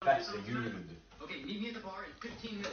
That's the good. Okay, meet me at the bar in 15 minutes.